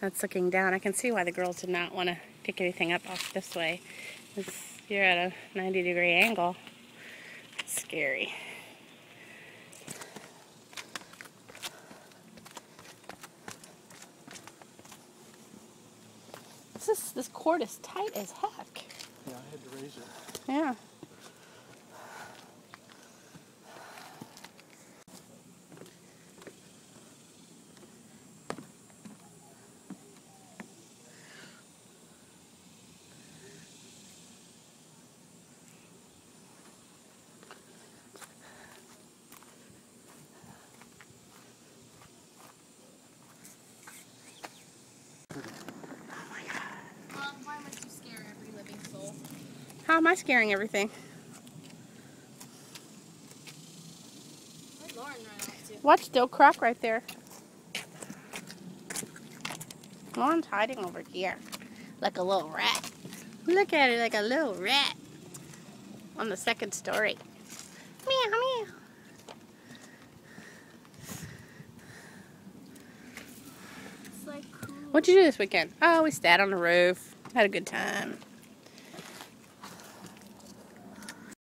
that's looking down. I can see why the girls did not want to pick anything up off this way. You're at a 90-degree angle. It's scary. This cord is tight as heck. Yeah, I had to raise it. Yeah. Why must you scare every living soul? How am I scaring everything? Where'd Lauren run off to? Watch, still croc right there. Lauren's hiding over here like a little rat. Look at her like a little rat on the second story. Meow, meow. It's like cool. What'd you do this weekend? Oh, we sat on the roof. Had a good time.